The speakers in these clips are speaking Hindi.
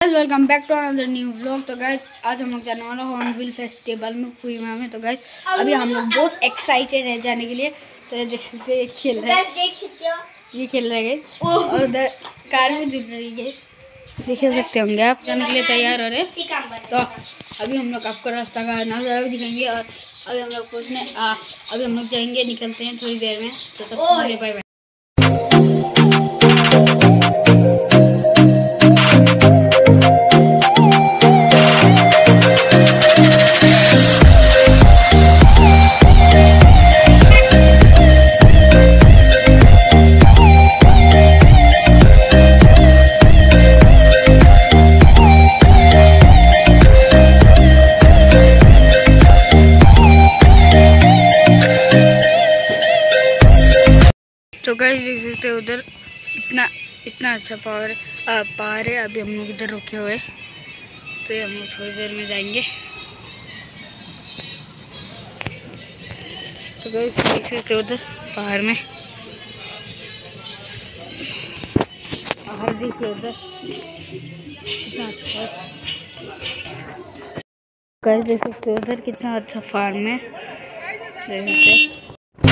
Guys welcome back to another new vlog. तो गाइस आज हम लोग जाने वाला हॉर्नबिल फेस्टिवल में कोहिमा में। तो गाइस अभी हम लोग बहुत एक्साइटेड है जाने के लिए। तो ये देख सकते हैं, ये खेल रहा है, देख सकते हो, ये खेल रहा है गाइस। और उधर कार में जुड़ रही है गाइस, देख सकते होंगे आप। जाने के लिए तैयार हो रहे। तो अभी हम लोग आपको रास्ता का नज़ारा भी दिखाएंगे। और अभी हम लोग अभी हम लोग जाएंगे, निकलते हैं थोड़ी देर में। तो तब बाय बाय। तो गाइस देख सकते हो उधर इतना अच्छा पहाड़ है। अभी हम लोग इधर रुके हुए, तो ये हम लोग थोड़ी देर में जाएंगे। तो गाइस देख सकते हो उधर पहाड़ में, पहाड़ देखिए उधर कितना अच्छा है। गाइस देख सकते हो उधर कितना अच्छा फार्म है, देख सकते हैं।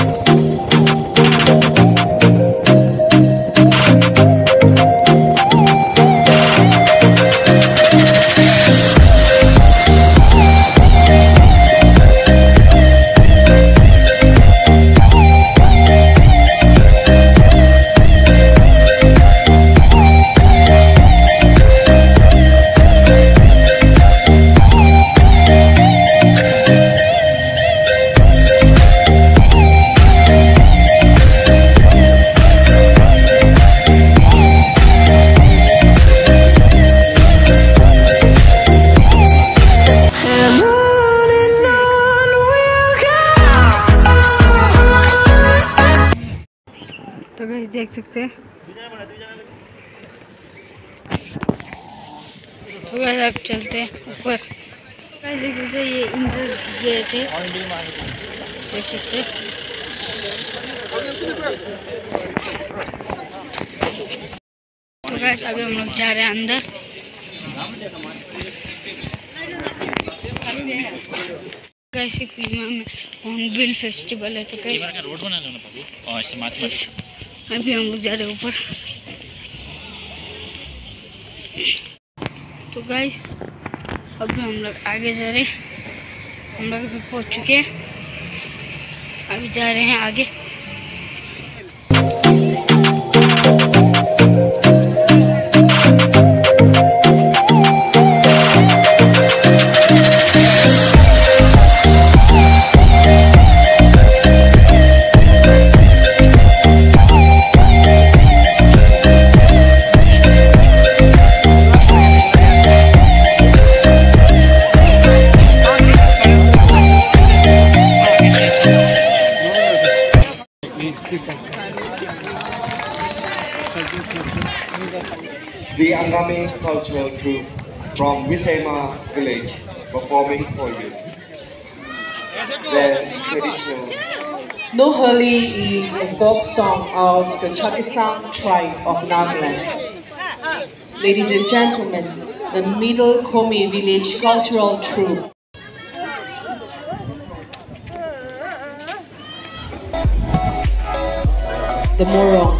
तो गाइस देख सकते हैं, तो गाइस अब चलते हैं ऊपर। गाइस देख सकते हैं ये इंटर गेट है, देख सकते हैं। तो गाइस अभी हम लोग जा रहे हैं अंदर। गाइस कोहिमा में हॉर्नबिल फेस्टिवल है। तो गाइस अभी हम लोग जा रहे हैं ऊपर। तो गाइस अभी हम लोग आगे जा रहे हैं। हम लोग अभी पहुंच चुके हैं, अभी जा रहे हैं आगे। The Angami cultural troupe from Kisama Village performing for you. Their traditional Nohali is a folk song of the Kisama tribe of Nagaland. Ladies and gentlemen, the Middle Kohima Village cultural troupe. The Morong.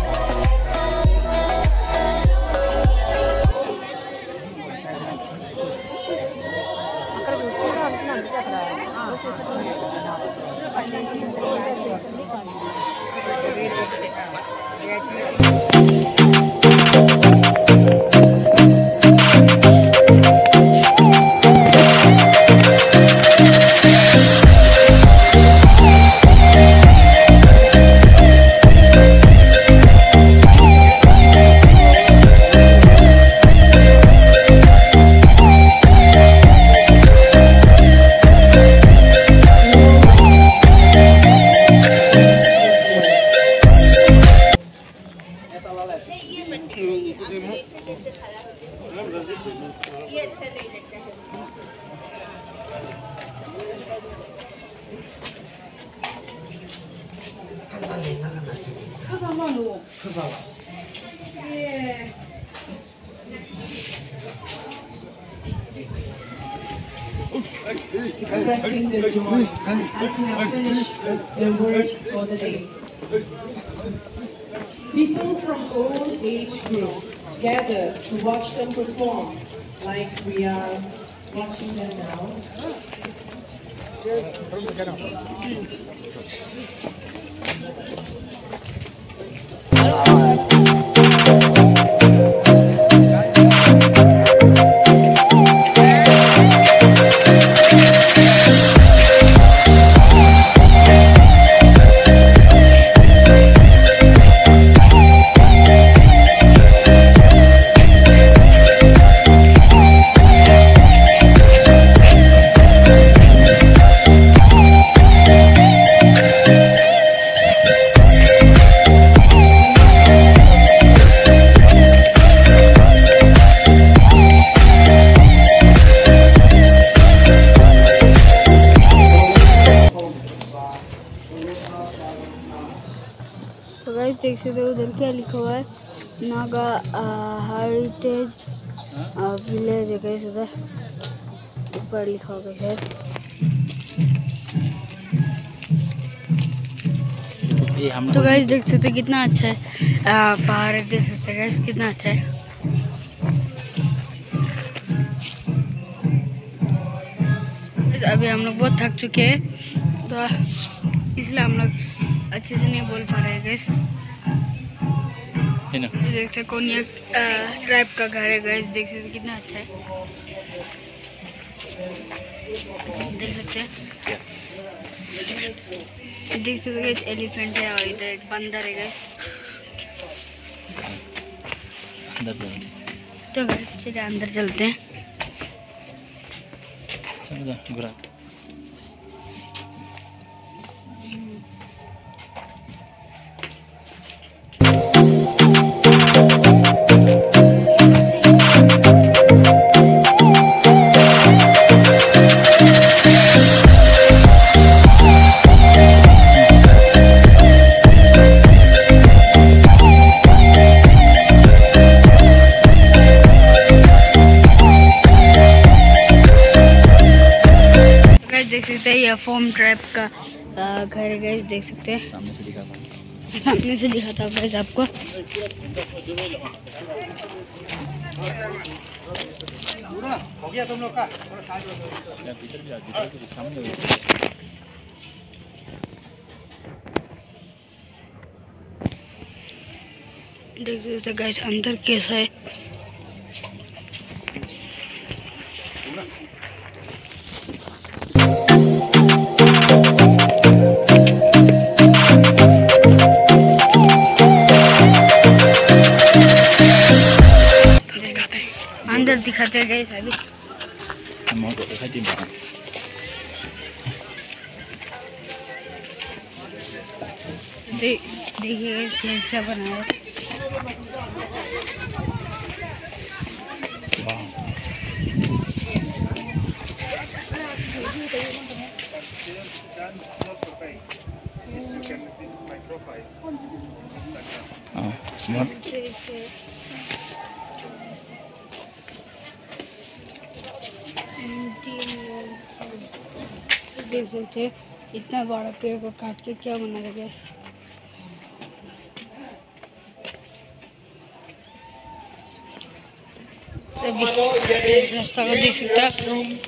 expressing their joy as they have finished their work for the day. People from all age groups gather to watch them perform, like we are watching them now. तो गाइस देख सकते हो उधर क्या लिखा हुआ है, नागा हेरिटेज विलेज है गाइस, उधर ऊपर लिखा होगा शायद। तो गाइस देख सकते हो कितना अच्छा है पहाड़ है, देख सकते हैं गाइस कितना अच्छा है। अभी हम लोग बहुत थक चुके हैं तो इसलिए हम लोग अच्छे से नहीं बोल पा रहे हैं गाइस। देख सकते कोनिया ट्राइब का घर है गाइस, देख सकते कितना अच्छा है, देख सकते हैं। देख सकते गाइस एलिफेंट है और इधर एक बंदर है गाइस। तो गाइस चलिए अंदर चलते हैं। देख सकते हैं यह फॉर्म ट्राइब का घर है गाइस, देख सकते हैं सामने से दिखाता हूँ गाइस आपको। हो गया तुम लोग का देख सकते गाइस अंदर कैसा है। अंदर दिखाते हैं गाइस अभी। देखिए गाइस कैसा बना है। देख सकते हैं इतना बड़ा पेड़ को काट के क्या बना रहा है। रास्ता को देख सकते हैं,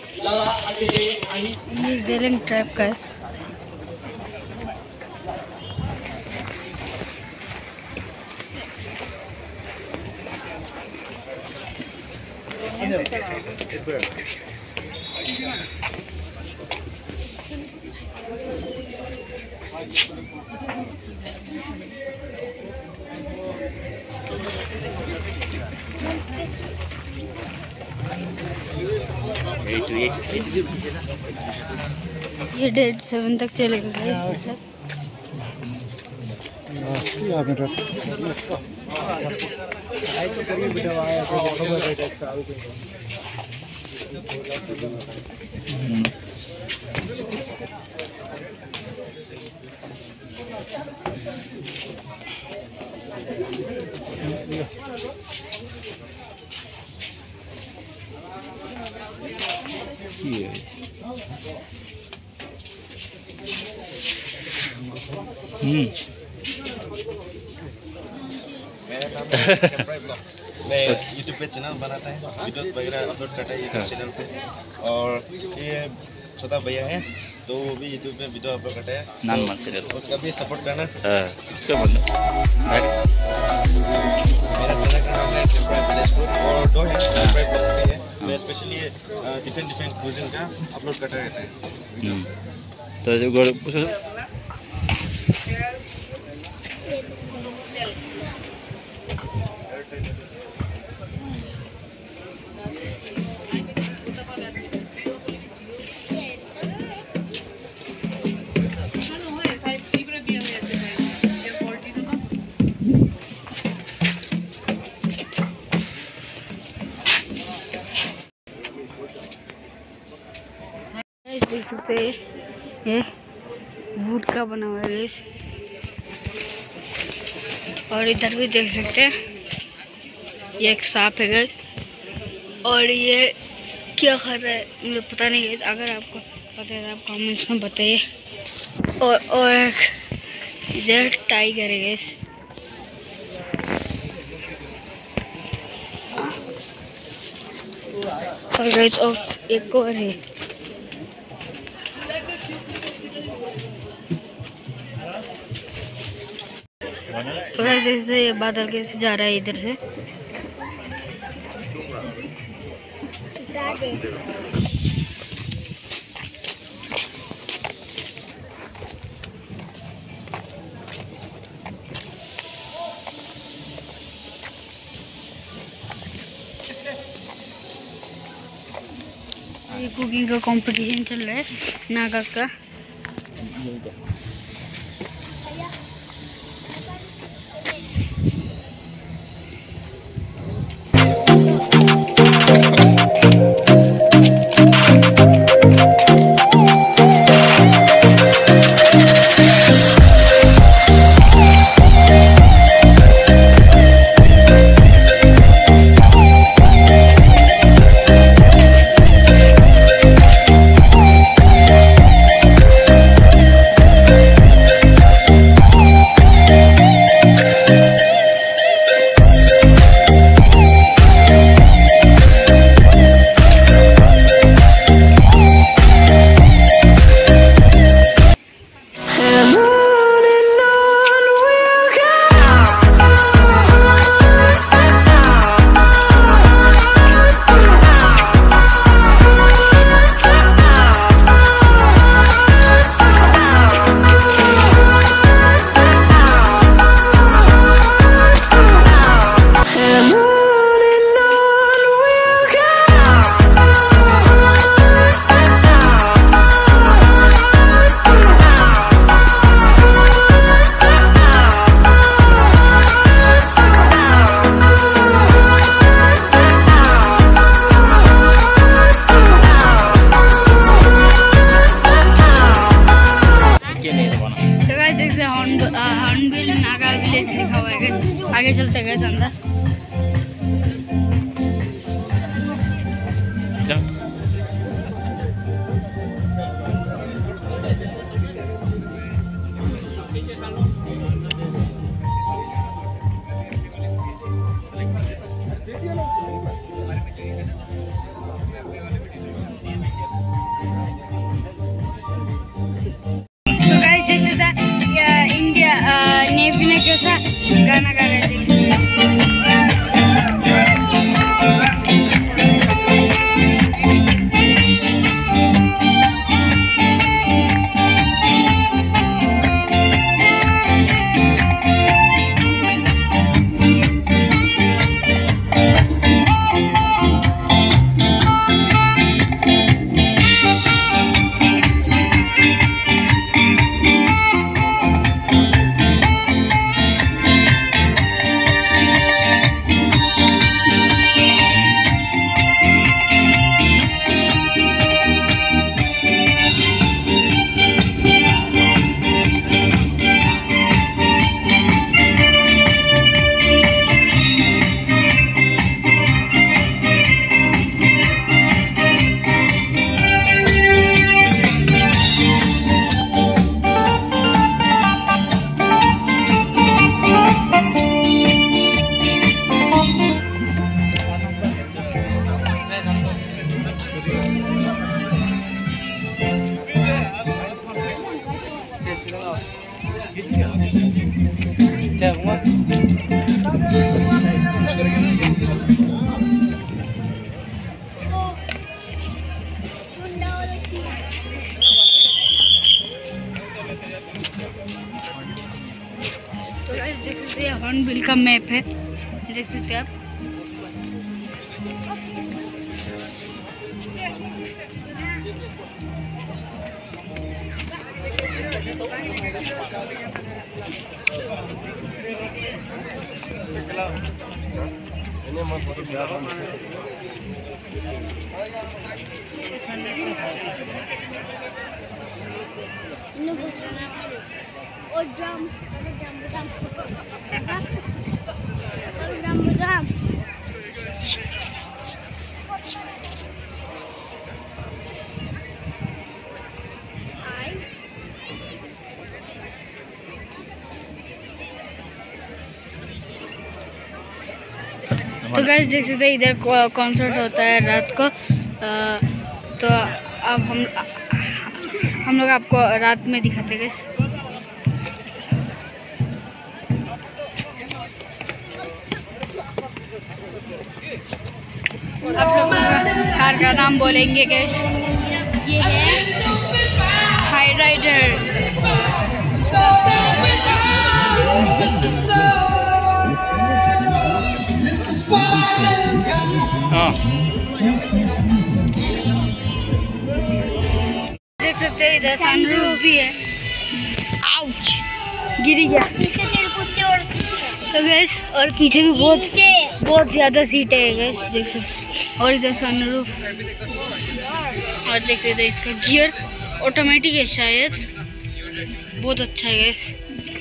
ये जेलिंग ट्रैप का है। ये डेट 7 तक चलेगा गाइस। मेरा नाम है टेम्पररी ब्लॉग्स। मैं यूट्यूब पे चैनल बनाता है, वीडियोस वगैरह अपलोड करता है यूट्यूब चैनल पे। और ये छोटा भैया है तो वो भी यूट्यूब पे वीडियो अपलोड करता है, नाम मत चैनल, उसका भी सपोर्ट करना। उसका मेरा चैनल का नाम है टेम्पररी विलेज फूड और दो है टेम्पररी ब्लॉग्स भी है। मैं स्पेशली डिफरेंट क्यूजिन का अपलोड करता रहता है वीडियोस। तो देख सकते हैं ये वुड का बना हुआ है गाइस। और इधर भी देख सकते हैं ये एक सांप है गाइस। और ये क्या खा रहा है मुझे पता नहीं गाइस, अगर आपको पता है तो आप कमेंट्स में बताइए। और एक इधर टाइगर है गाइस। और गाइस और एक और है। तो जैसे ये बादल कैसे जा रहा है इधर से। ये कुकिंग का कंपटीशन चल रहा है नागा का। हॉर्नबिल का मैप है, देख सकते हैं आप। तो गाइस देख सकते हैं इधर कॉन्सर्ट होता है रात को। तो अब हम लोग आपको रात में दिखाते हैं गाइस। आप लोग कार का नाम बोलेंगे गाइस। ये है हाई राइडर। देख सकते हैं इधर सनरूफ भी है। आउच, गिर गया। तो गैस और पीछे भी बहुत ज़्यादा सीटें है गैस, देख सकते। और इधर सनरूफ, और देख सकते हैं इसका गियर ऑटोमेटिक है शायद, बहुत अच्छा है गैस।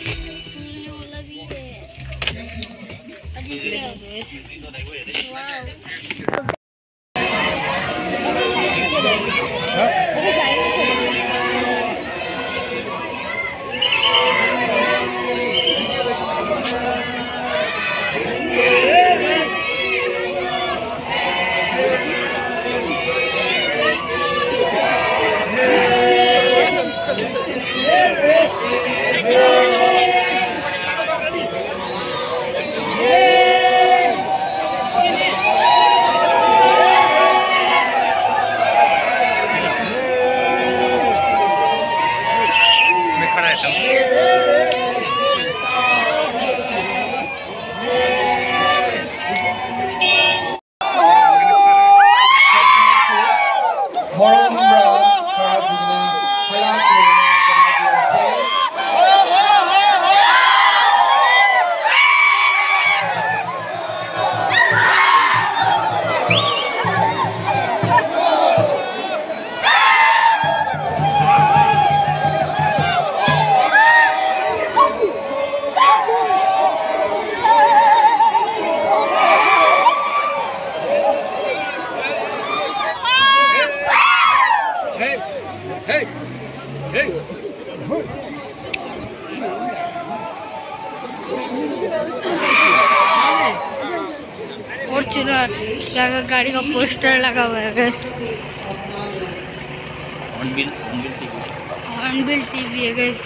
फॉर्च्यूनर गाड़ी का पोस्टर लगा हुआ है गैस। हॉर्नबिल टीवी है गैस।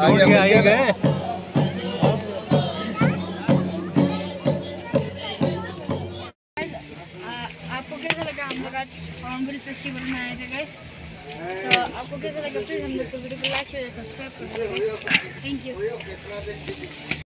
आपको कैसा लगा? हम लोग आज हॉर्नबिल फेस्टिवल में आए थे गाइस। तो आपको कैसा लगा? प्लीज हम लोग को वीडियो को लाइक शेयर सब्सक्राइब कर दीजिए। Thank you.